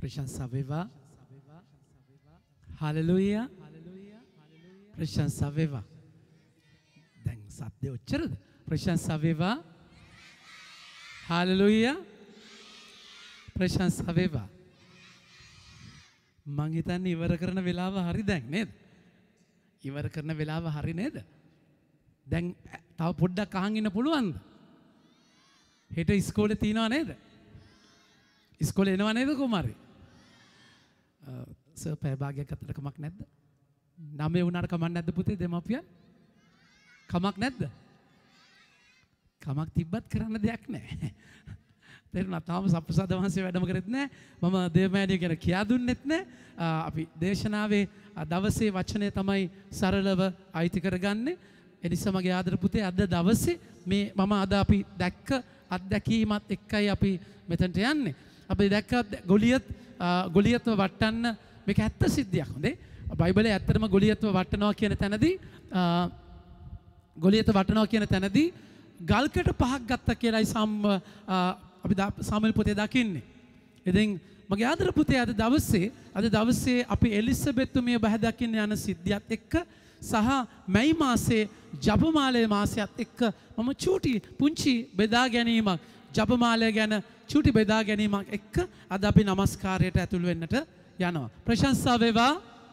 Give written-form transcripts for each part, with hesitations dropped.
ප්‍රශංසා වේවා. හලෙලූයා. ප්‍රශංසා වේවා. දැන් සද්දේ ඔච්චරද? ප්‍රශංසා වේවා. හලෙලූයා. ප්‍රශංසා වේවා. මං හිතන්නේ ඉවර කරන වෙලාව හරි දැන් නේද? ඉවර කරන වෙලාව හරි නේද? දැන් තව පොඩ්ඩක් අහන් ඉන්න පුළුවන්ද? හෙට ඉස්කෝලේ තියනවා නේද? ඉස්කෝලේ එනවා නේද කුමාරි? සර් පැය භාගයක් අතර කමක් නැද්ද? 9 වුණාට කමක් නැද්ද පුතේ දෙමාපියන්? කමක් නැද්ද? කමක් තිබ්බත් කරන්න දෙයක් නැහැ. තේරුණා? තාම සප්පසාද වහන්සේ වැඩම කරෙත් නැහැ. මම දේවමෑණිය ගැන කියා දුන්නෙත් නැහැ. අපි දේශනාවේ දවසේ වචනය තමයි සරලව අයිති කරගන්නේ. ඒ නිසා මගේ ආදර පුතේ අද දවසේ මේ මම අද අපි දැක්ක අත්දැකීමත් එක්කයි අපි මෙතනට යන්නේ. අපි දැක්ක ගොලියත්ව වටන්න මේක ඇත්ත සිද්ධියක්. හොඳේ. බයිබලයේ ඇත්තටම ගොලියත්ව වටනවා කියන තැනදී ගල්කට පහක් ගත්තා කියලායි අපි සාමුවෙල් පොතේ දකින්නේ. ඉතින් මගේ ආදර පුතේ අද දවසේ අපි එලිසබෙත්තුමිය බහැ දකින්න යන සිද්ධියත් එක්ක සහ මැයි මාසේ ජපමාලයේ මාසයත් එක්ක මම පුංචි බෙදා ගැනීමක් ජපමාලය ගැන චූටි බෙදා ගැනීමක් එක්ක අද අපි නමස්කාරයට ඇතුළු වෙන්නට යනවා. ප්‍රශංසා වේවා.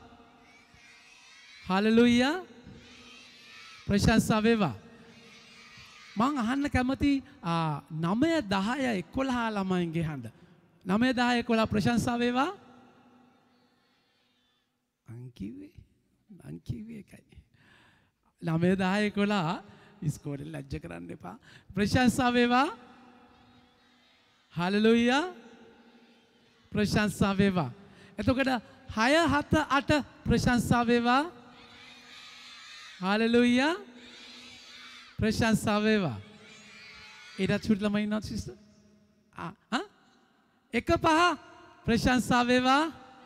හලෙලූයා. ප්‍රශංසා වේවා. මං අහන්න කැමති 9 10 11 ළමයින්ගේ හඬ. 9 10 11 ප්‍රශංසා වේවා. මං කිව්වේ එකයි. 9 10 11 ඉස්කෝලේ ලැජ්ජ කරන්න එපා. ප්‍රශංසා වේවා. හලෙලූයා. ප්‍රශංසා වේවා. එතකොට 6 7 8 ප්‍රශංසා වේවා. හලෙලූයා. ප්‍රශංසා වේවා. ඊට චුටි ළමයි ඉන්නවද සිස්ටර්? 1 5 ප්‍රශංසා වේවා.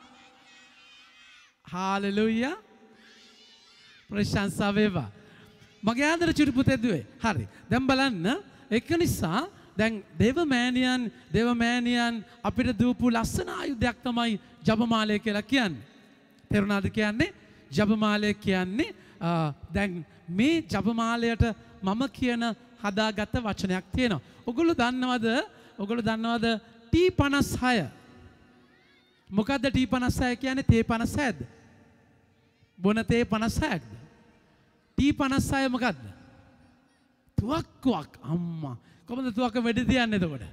හලෙලූයා. ප්‍රශංසා වේවා. මගේ ආදර චුටි පුතේ දුවේ. හරි. දැන් බලන්න ඒක නිසා දැන් දේවමෑණියන් අපිට දූපු ලස්සන ආයුධයක් තමයි ජපමාලය කියලා කියන්නේ. තේරුණාද කියන්නේ? ජපමාලය කියන්නේ දැන් මේ ජපමාලයට මම කියන හදාගත්ත වචනයක් තියෙනවා. ඔගොල්ලෝ දන්නවද T56? මොකද්ද T56 කියන්නේ? තේ 56ද? බොන තේ 56ක්ද? T56 මොකද්ද? තුවක්කුවක්. අම්මා. කොහොමද තුවක්ක වෙඩි තියන්නේ එතකොට?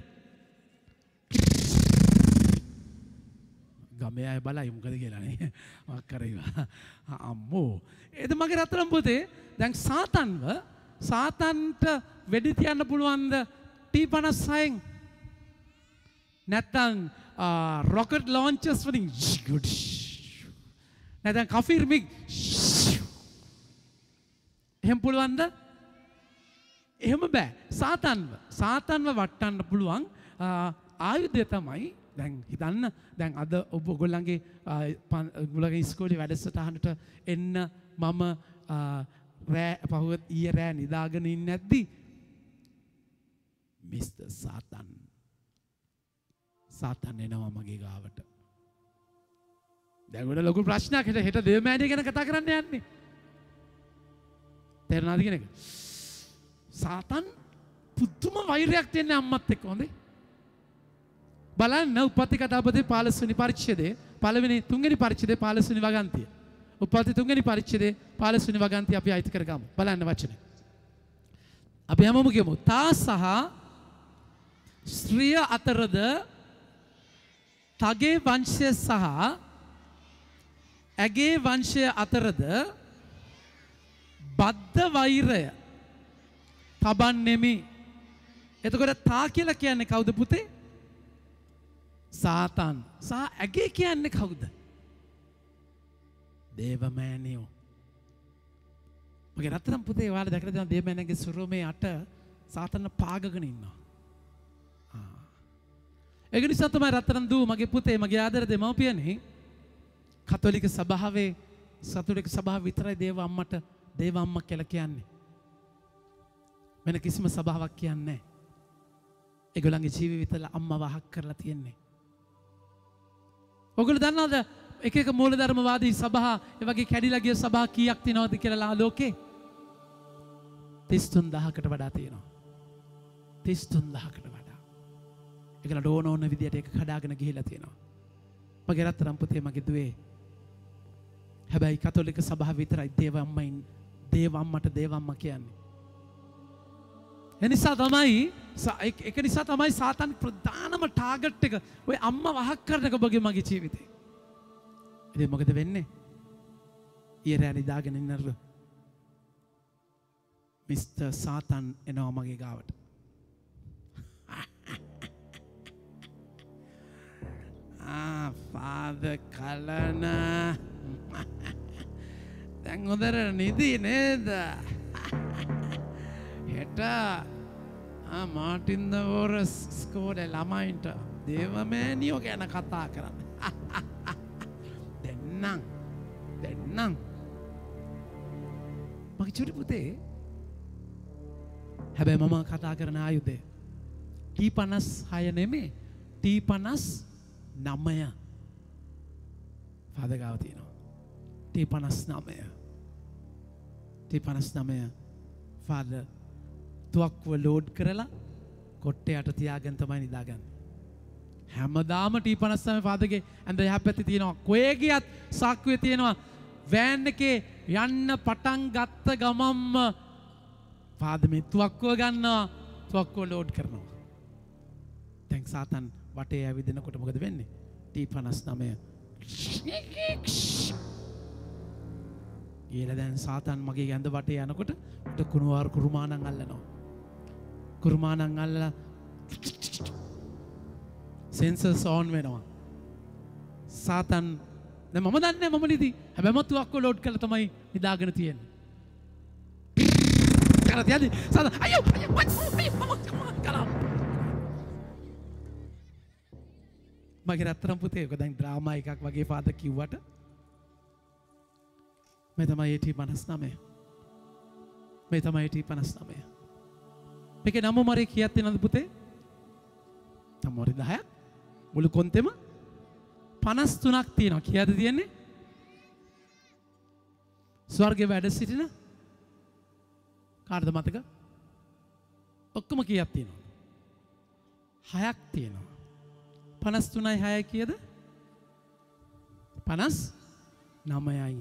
ගමේ අය බලයි මොකද කියලා නේ. මක් කරේවා. අම්මෝ. එද මගේ රත්තරන් පුතේ දැන් සාතන්ට වෙඩි තියන්න පුළුවන්ද T56න්? නැත්නම් rocket launchers වලින් නැත්නම් කෆීර් මිග් එහෙම පුළුවන්ද? එහෙම බෑ. සාතන්ව වටන්න පුළුවන් ආයුධය තමයි දැන් හිතන්න දැන් අද ඔයගොල්ලන්ගේ ඉස්කෝලේ වැඩසටහනට එන්න මම ඊයේ රෑ නිදාගෙන ඉන්නේ නැද්දි මිස්ටර් සාතන් එනවා මගේ ගාවට. දැන් උඩ ලොකු ප්‍රශ්නයක් හෙට දේවමෑණිය ගැන කතා කරන්න යන්නේ. තේරුණාද කියන එක? සාතන් පුදුම වෛරයක් තියෙන අම්මත් එක්ක. හොඳේ. බලන්න උප්පත්ති කතාපතේ 15 වෙනි පරිච්ඡේදයේ තුන්වෙනි පරිච්ඡේදයේ 15 වෙනි වගන්තිය. උප්පත්ති 3 වෙනි පරිච්ඡේදයේ 15 වෙනි වගන්තිය අපි අයිති කරගමු. බලන්න වචනේ. අපි හැමෝම කියමු. තා සහ ස්ත්‍රිය අතරද තගේ වංශය සහ ඇගේ වංශය අතරද බද්ධ වෛරය තබන්නෙමි. එතකොට තා කියලා කියන්නේ කවුද පුතේ? සාතන්. සහ ඇගේ කියන්නේ කවුද? දේවමෑණියෝ. මගේ රත්තරන් පුතේ ඔයාලා දැකලා තියෙනවා දේවමෑණියන්ගේ සුරුමේ අට සාතන් පාගගෙන ඉන්නවා. ඒක නිසා තමයි රත්තරන් දූ මගේ පුතේ මගේ ආදර දෙමව්පියනේ කතෝලික සභාව විතරයි දේව අම්මා කියලා කියන්නේ. වෙන කිසිම සභාවක් කියන්නේ නැහැ. ඒගොල්ලන්ගේ ජීවිතවල අම්මා වහක් කරලා තියෙන්නේ. ඔගොල්ලෝ දන්නවද එක එක මූලධර්මවාදී සභා ඒ වගේ කැඩිලා ගිය සභා කීයක් තියෙනවද කියලා ලෝකේ? 33000කට වඩා තියෙනවා. 33000කට වඩා. ඒකල ඕන විදියට ඒක කඩාගෙන ගිහිලා තියෙනවා. මගේ රත්තරන් පුතේ මගේ දුවේ. හැබැයි කතෝලික සභාව විතරයි දේවම්මට දේවම්ම කියන්නේ. එනිසා තමයි සාතන් ප්‍රධානම ටාගට් එක ඔය අම්මා වහක් කරන එක ඔබගේ මගේ ජීවිතේ. ඉතින් මොකද වෙන්නේ? ඊරෑ නිදාගෙන ඉන්නලු මිස්ටර් සාතන් එනවා මගේ ගාවට. ෆාදර් කලන දැන් හොඳට නිදි නේද? හෙට මාටින් ද වෝරස් ස්කෝලේ ළමයින්ට දේවමෑනියෝ ගැන කතා කරන්න. දෙන්නම් මගේ චුටි පුතේ. හැබැයි මම කතා කරන ආයුධය T56 නෙමේ, T59 ෆාදර් ගාව තියෙනවා. T59 ෆාදර් තුවක්කුව ලෝඩ් කරලා කොට්ටයට තියාගෙන තමයි නිදාගන්නේ. හැමදාම T59 ෆාදර්ගේ ඇඳ එහා පැත්තේ තියෙනවා. කොහේ ගියත් සාක්කුවේ තියෙනවා. වෑන් එකේ යන්න පටන් ගත්ත ගමම්ම ෆාදර් මේ තුවක්කුව ගන්නවා, තුවක්කුව ලෝඩ් කරනවා. දැන් සාතන් වටේ ඇවිදිනකොට මොකද වෙන්නේ? T59 ඊළ දැන් සාතන් මගේ ඇඳ වටේ යනකොට කුරුමානන් අල්ලනවා. කුරුමානන් අල්ලලා සෙන්සර්ස් ඕන් වෙනවා. සාතන් දැන් මම දන්නේ මම නිදි. හැබැයි මම තුවක්කුව ලෝඩ් කරලා තමයි නිදාගෙන තියෙන්නේ. කරත් යන්නේ සාතන් අයියෝ කරා. මගේ රත්තරන් පුතේ ඔක දැන් ඩ්‍රාමා එකක් වගේ ෆාදර් කිව්වට මේ තමයි T59. මේ තමයි T59. මේකේ නම මරේ කීයක් තියෙනවද පුතේ? නම මරේ 10ක්. මුළු කොන්තෙම 53ක් තියෙනවා. කීයද තියෙන්නේ? ස්වර්ගයේ වැඩ සිටින කාටද මතක? ඔක්කොම කීයක් තියෙනවද? 6ක් තියෙනවා. 53යි 6යි කීයද? 59යි.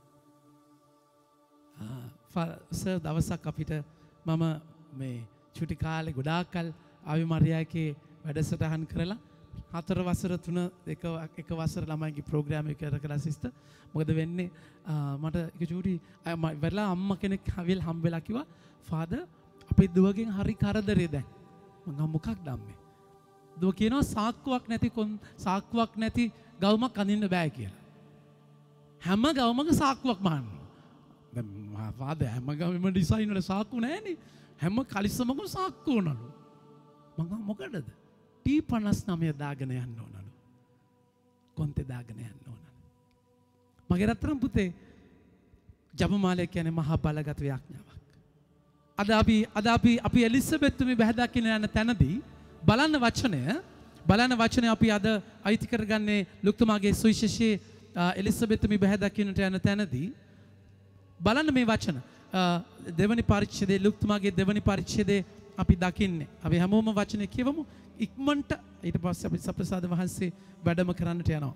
සර් දවසක් අපිට මම මේ චුටි කාලේ ගොඩාක් කල් ආවි මරියාගේ වැඩසටහන් කරලා 4 වසර 3 එක වසර ළමයිගේ ප්‍රෝග්‍රෑම් එක කරලා සිස්ටර් මොකද වෙන්නේ මට එක චුටි වෙලා අම්මා කෙනෙක් ආවිල් හම්බෙලා කිව්වා ෆාදර් අපේ දුවගෙන් හරි කරදරේ දැන් මම මොකක්ද අම්මේ දුව කියනවා සාක්කුවක් නැති ගවුමක් අඳින්න බෑ කියලා හැම ගවුමක සාක්කුවක් මහන්න වාද හැම ගමම ඩිසයින් වල සාක්කු නැහැනේ හැම කලිසමකම සාක්කු උනලු මං මොකටද T59 දාගෙන යන්න ඕනලු කොන්තේ දාගෙන යන්න ඕනලු මගේ රත්තරන් පුතේ ජපමාලය කියන්නේ මහා බලගත් ව්‍යාඥාවක් අද අපි එලිසබෙත්තුමි බහැදකින්න යන තැනදී බලන්න වචනය අපි අද අයිති කරගන්නේ ලුක්තුමාගේ සුවිශේෂී එලිසබෙත්තුමි බහැදකින්නට යන තැනදී බලන්න මේ වචන දෙවනි පරිච්ඡේදයේ ලුක්තුමාගේ දෙවනි පරිච්ඡේදයේ අපි දකින්නේ අපි හැමෝම වචනේ කියවමු ඉක්මනට ඊට පස්සේ අපි සප්‍රසාද වහන්සේ වැඩම කරන්නට යනවා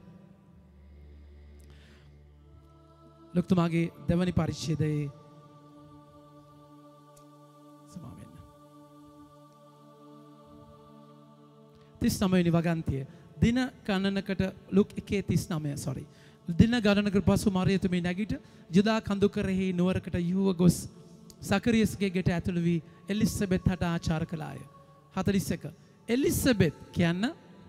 ලුක්තුමාගේ දෙවනි පරිච්ඡේදයේ සමාවෙන්න 39 වෙනි වගන්තිය දින ගණනකට ලුක් 1:39 දින ගණනකට පසු මරියතුමී නැගිට ජුදා කඳුකරෙහි නුවරකට යුව ගොස් සකරියස්ගේ ගෙට ඇතුළු වී එලිසබෙත් හට ආචාර කළාය. 41 එලිසබෙත් කියන්න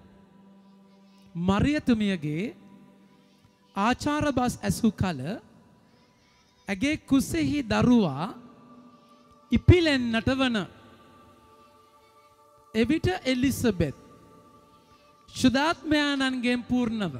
මරියතුමියගේ ආචාර බස් ඇසු කල ඇගේ කුසෙහි දරුවා ඉපිලෙන්නට වන එවිට එලිසබෙත් ශුද්ධාත්මයාණන්ගෙන් පූර්ණව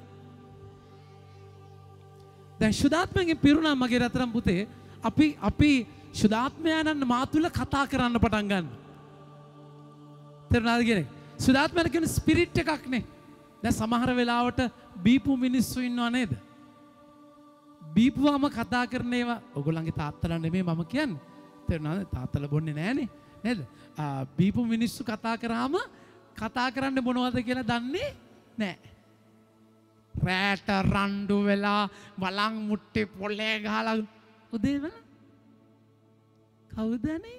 දැන් ශුද්ධාත්මයෙන් පිරුණා මගේ රත්තරන් පුතේ අපි ශුද්ධාත්මයාණන් මා තුල කතා කරන්න පටන් ගන්න. තේරුණාද කියන්නේ? ශුද්ධාත්මයන් කියන්නේ ස්පිරිට් එකක් නේ. දැන් සමහර වෙලාවට බීපු මිනිස්සු ඉන්නව නේද? බීපුවම කතා කරන ඒවා ඔයගොල්ලන්ගේ තාත්තලා නෙමෙයි මම කියන්නේ. තේරුණාද? තාත්තලා බොන්නේ නැහනේ නේද? බීපු මිනිස්සු කතා කරාම කතා කරන්නේ මොනවද කියලා දන්නේ නැහැ. රැට රණ්ඩු වෙලා වලං මුට්ටේ පොලේ ගහලා උදේම කවුදනේ?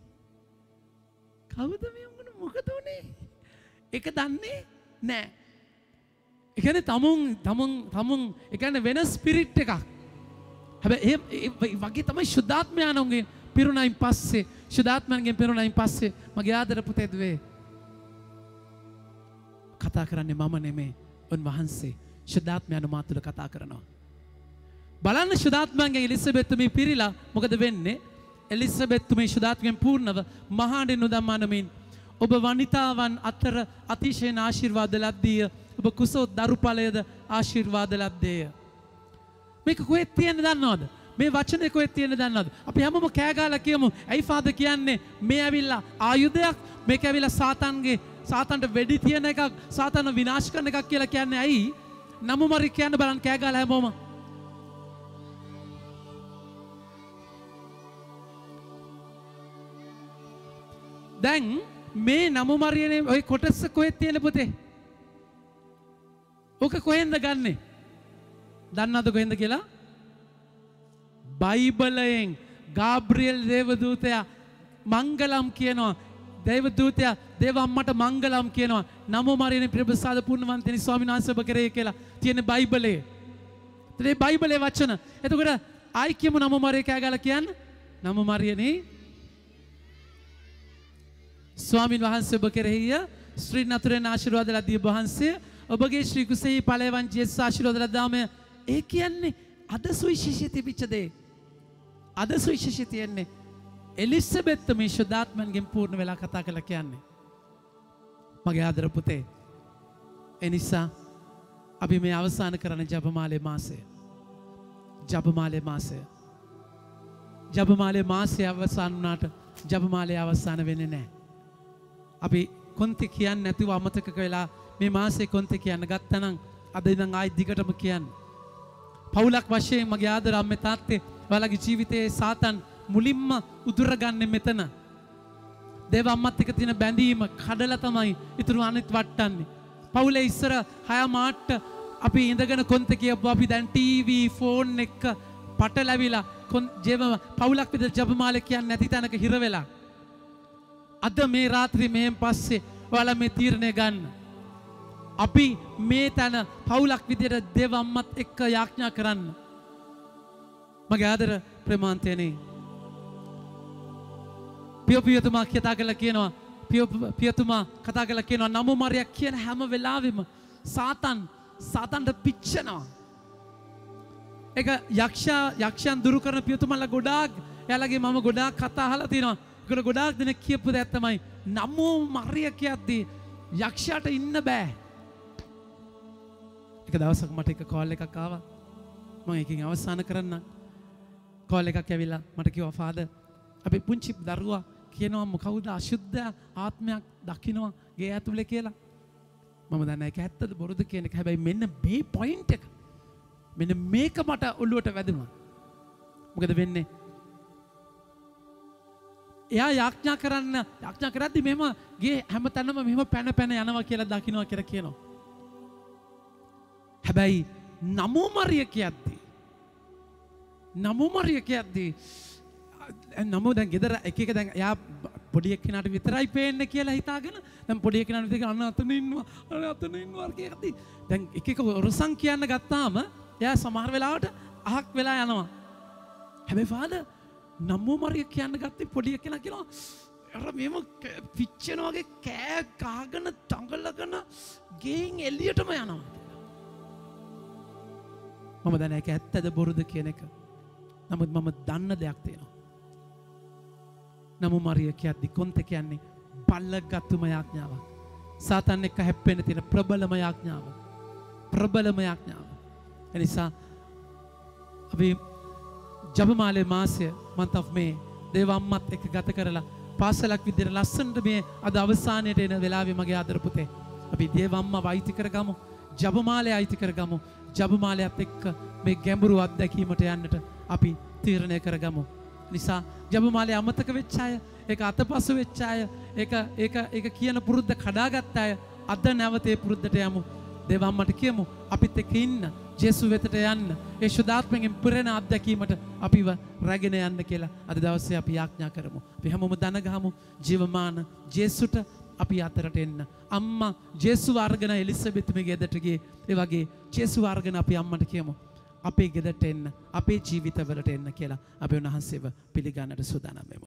කවුද මේ උඹන මොකද උනේ? ඒක දන්නේ නැහැ. ඒ කියන්නේ තමුන් ඒ කියන්නේ වෙන ස්පිරිට් එකක්. හැබැයි ඒ වගේ තමයි සුද්ධාත්මයන්ගෙන් පිරුණයින් පස්සේ සුද්ධාත්මයන්ගෙන් පිරුණයින් පස්සේ මගේ ආදර පුතේ දුවේ කතා කරන්නේ මම නෙමෙයි උන්වහන්සේ සුද්ධාත්මයන් මා තුළ කතා කරනවා. බලන්න සුද්ධාත්මයන්ගෙන් එලිසබෙත් තුමී පිරීලා මොකද වෙන්නේ? එලිසබෙත් තුමී සුද්ධාත්මයෙන් පූර්ණව මහාඬ නුදම්මනමින් ඔබ වනිතාවන් අතර අතිශයින් ආශිර්වාද ලද්දීය. ඔබ කුසෝ දරුඵලයද ආශිර්වාද ලද්දේය. මේක කොහෙද තියෙන්නේ දන්නවද? මේ වචනේ කොහෙද තියෙන්නේ දන්නවද? අපි හැමෝම කෑ ගහලා කියමු. ඇයි ෆාදර් කියන්නේ මේ ඇවිල්ලා ආයුධයක්, මේක ඇවිල්ලා සාතන්ට වෙඩි තියන එකක්, සාතන්ව විනාශ කරන එකක් කියලා කියන්නේ ඇයි? නමු මරි කියන්න බලන්න කෑ ගහලා හැමෝම. දැන් මේ නමු මරියනේ ඔය කොටස කොහෙද තියෙන පුතේ? ඔක කොහෙන්ද ගන්නෙ? දන්නවද කොහෙන්ද කියලා? බයිබලයෙන් ගාබ්‍රියෙල් දේවදූතයා මංගලම් කියනවා. දේවදූතයා දේව අම්මට මංගලම් කියනවා. නමෝ මරියනේ ප්‍රබසාද පුණ්‍යවන්තනි ස්වාමීන් වහන්සේ ඔබ කරේ කියලා තියෙන බයිබලයේ. ඒ බයිබලයේ වචන. එතකොට ආයි කියමු නමෝ මරිය කෑ ගාලා කියන්න. නමෝ මරියනේ ස්වාමීන් වහන්සේ ඔබ කෙරෙහිය ශ්‍රී නතුරෙන් ආශිර්වාද ලදී වහන්සේ ඔබගේ ශ්‍රී කුසෙහි ඵලයන් ජේසුස් ආශිර්වාද ලදාම. ඒ කියන්නේ අද සුවිශේෂී තිබිච්ච දේ. අද සුවිශේෂී තියන්නේ එලිසබෙත් මේ සුද්ධාත්මයන්ගෙන් පූර්ණ වෙලා කතා කළා කියන්නේ. මගේ ආදර පුතේ. ඒ නිසා අපි මේ අවසන් කරන ජපමාලේ මාසය. ජපමාලේ මාසය. ජපමාලේ මාසය අවසන් වුණාට ජපමාලේ අවසන් වෙන්නේ නැහැ. අපි කොන්ති කියන්නේ නැතිව අමතක කළා මේ මාසේ කොන්ති කියන්න ගත්තනම් අද ඉඳන් ආයි දිගටම කියන්න. පවුලක් වශයෙන් මගේ ආදර අම්මේ තාත්තේ ඔයාලගේ ජීවිතයේ සාතන් මුලින්ම උදුරගන්නේ මෙතන. දේව අම්මත් එක්ක තියෙන බැඳීම කඩලා තමයි ඉතුරු අනිත් වට්ටන්නේ. පවුලේ ඉස්සර 6 මාට්ට අපි ඉඳගෙන කොන්ති කියපුවා අපි දැන් ටීවී ෆෝන් එක පටලැවිලා පවුලක් විතර ජපමාලේ කියන්නේ නැති තැනක හිර වෙලා. අද මේ රාත්‍රී මෙහෙන් පස්සේ ඔයාලා මේ තීරණය ගන්න. අපි මේ තැන පවුලක් විදියට දේව අම්මත් එක්ක යාඥා කරන්න. මගේ ආදර ප්‍රේමාන්තයනේ පියතුමා කතා කරලා කියනවා පියතුමා කතා කරලා කියනවා නමෝ මරියක් කියන හැම වෙලාවෙම සාතන්ට පිච්චෙනවා. ඒක යක්ෂයන් දුරු කරන පියතුමලා ගොඩාක් එයාලගේ මම ගොඩාක් කතා අහලා තියෙනවා. ඒගොල්ලෝ ගොඩාක් දෙනෙක් කියපු දෙයක් තමයි නමෝ මරිය කියද්දී යක්ෂයාට ඉන්න බෑ. එක දවසක් මට එක කෝල් එකක් ආවා. මම එකකින් අවසන් කරන්න. කෝල් එකක් ඇවිල්ලා මට කිව්වා ෆාදර් අපි පුංචි දරුවා කියනවා මොකවුද අශුද්ධ ආත්මයක් දකින්නවා ගේ ඇතුලේ කියලා. මම දන්නේ ඒක ඇත්තද බොරුද කියන එක. හැබැයි මෙන්න මේ පොයින්ට් එක මෙන්න මේක මට ඔළුවට වැදුණා. මොකද වෙන්නේ? එයා යාඥා කරද්දි මෙහෙම ගේ හැමතැනම මෙහෙම පැන යනවා කියලා දකින්නවා කියලා කියනවා. හැබැයි නමෝ මරිය කියද්දී නමෝ දැන් ගෙදර එක දැන් එයා පොඩි එක්කෙනාට විතරයි පේන්නේ කියලා හිතාගෙන දැන් පොඩි එක්කෙනාට විතර අතන ඉන්නවා කියද්දී දැන් එක රසං කියන්න ගත්තාම එයා සමහර වෙලාවට අහක් වෙලා යනවා. හැබැයි ෆාදර් නමෝ මරිය කියන්න ගත්තේ පොඩි එක්කෙනා කියනවා අර මෙහෙම පිච්චෙන වගේ කෑ ගහගෙන තංගලගෙන ගෙයින් එළියටම යනවා. මම දන්නේ ඒක ඇත්තද බොරුද කියන එක. නමුත් මම දන්න දෙයක් තියෙනවා. නමෝ මරිය කියද්දි කොන්ත කියන්නේ බලගත්ම යාඥාවක්. සාතන් එක්ක හැප්පෙන්න තියෙන ප්‍රබලම යාඥාවක්. එනිසා අපි ජපමාලේ මාසය month of May දේව අම්මත් එක්ක ගත කරලා පාසලක් විදිහට ලස්සනට මේ අද අවසානයේට එන වෙලාවේ මගේ ආදර පුතේ අපි දේව අම්මා වෛති කරගමු. ජපමාලය අයිති කරගමු. ජපමාලයත් එක්ක මේ ගැඹුරු අත්දැකීමට යන්නට අපි තීරණය කරගමු. නිසා ජපමාලය අමතක වෙච්ච අය, ඒක අතපසු වෙච්ච අය, ඒක කියන පුරුද්ද කඩාගත් අය අද නැවතේ පුරුද්දට යමු. දෙවම්මට කියමු අපිත් එක්ක ඉන්න, ජේසු වෙතට යන්න, ඒ ශුද්ධාත්මයෙන් පිරෙන අත්දැකීමට අපිව රැගෙන යන්න කියලා අද දවසේ අපි යාඥා කරමු. අපි හැමෝම දන ගහමු ජීවමාන ජේසුට අපි අතරට එන්න. අම්මා ජේසුව අරගෙන එලිසබෙත්ගේ ගෙදරට ගියේ. ඒ වගේ ජේසුව අරගෙන අපි අම්මට කියමු අපේ ගෙදරට එන්න, අපේ ජීවිතවලට එන්න කියලා අපි උන්වහන්සේව පිළිගන්නට සූදානම් වෙමු.